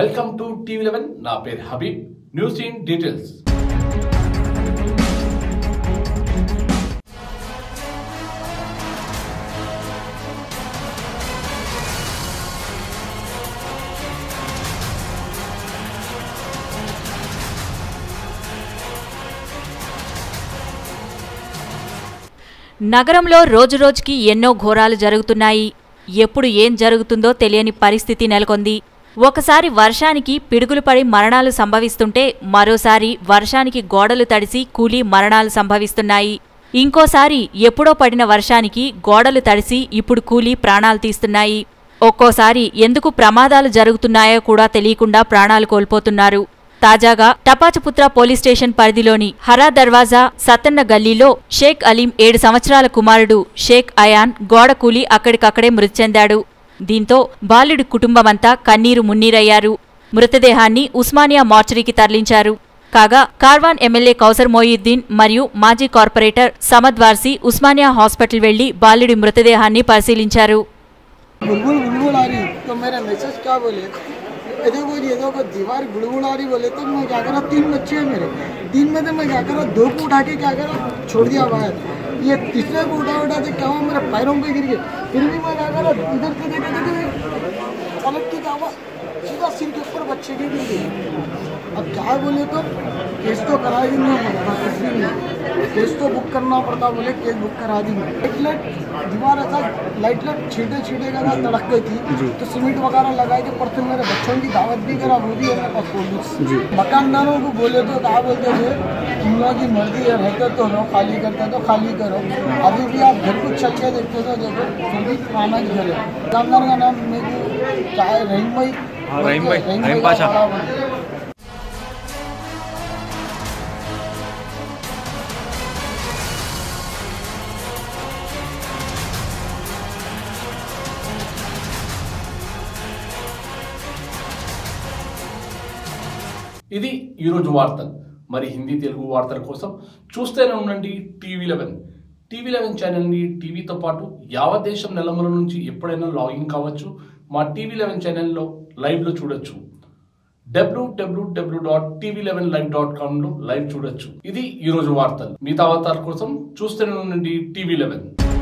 Welcome to TV11. నా పేరు Habib. News in details. నగరంలో రోజురోజుకి ఎన్నో ఘోరాలు జరుగుతున్నాయి. ఎప్పుడు ఏం జరుగుతుందో తెలియని పరిస్థితి నెలకొంది. ఒకసారి వర్షానికి పిడుగులు పడి మరణాలు సంభవిస్తుంటే మరోసారి వర్షానికి గోడలు తడిసి కూలి మరణాలు సంభవిస్తున్నాయి. ఇంకోసారి ఎప్పుడో పడిన వర్షానికి గోడలు తడిసి ఇప్పుడు కూలి ప్రాణాలు తీస్తున్నాయి. ఒక్కోసారి ఎందుకు ప్రమాదాలు జరుగుతున్నాయో కూడా తెలియకుండా ప్రాణాలు కోల్పోతున్నారు. తాజాగా టపాచపుత్ర పోలీస్ స్టేషన్ పరిధిలోని హరా దర్వాజా సత్తన్న గల్లీలో షేక్ అలీం 7 సంవత్సరాల కుమారుడు షేక్ అయాన్ గోడ కూలి అక్కడికక్కడే మృతి చెందాడు. దీంతో బాలుడి కుటుంబమంతా కన్నీరు మున్నీరయ్యారు. మృతదేహాన్ని ఉస్మానియా మార్చరీకి తరలించారు. కాగా కార్వాన్ ఎమ్మెల్యే కౌసర్ మొయిద్దీన్ మరియు మాజీ కార్పొరేటర్ సమద్ వార్సీ ఉస్మానియా హాస్పిటల్ వెళ్లి బాలుడి మృతదేహాన్ని పరిశీలించారు. देखो दीवार गुड़गुड़ा रही बोले तो मैं क्या करा, 3 बच्चे हैं मेरे। दिन में तो मैं क्या करा, 2 को उठा के क्या करा छोड़ दिया बाहर। ये तीसरे को उठा के क्या हुआ, मेरे पैरों पे गिर गए। फिर भी मैं क्या करा, इधर से देखे पलट के क्या हुआ, सीधा सिर के ऊपर बच्चे के गिर गए। अब क्या बोले तो केस तो करा ही नहीं पड़ता, केस तो बुक करना पड़ता, बोले केस बुक करा देंगे। दीवार ऐसा लाइट छीटे का तड़क गई थी, तो सीमेंट वगैरह लगा के परसों मेरे बच्चों की दावत भी करा, वो भी मेरे पास बोल। मकानदारों को बोले तो क्या बोलते थे, तुम लोगों की मर्जी है, रहते तो रहो, खाली करते तो खाली करो। अभी भी आप घर कुछ चल के देखते तो देखो, फिर भी पुराना घर है। दुकानदार का नाम मेरे क्या है, रहीम भाई। ఇది ఈరోజు వార్తలు. మరి హిందీ తెలుగు వార్తల కోసం చూస్తూనే ఉండండి TV11. TV11 ఛానల్ని టీవీతో పాటు యావత్ దేశం నెలమల నుంచి ఎప్పుడైనా లాగిన్ కావచ్చు. మా TV11 ఛానల్లో లైవ్లో చూడొచ్చు. www.tv11live.com లో లైవ్ చూడొచ్చు. ఇది ఈరోజు వార్తలు. మిగతా వార్తల కోసం చూస్తూనే ఉండండి TV11.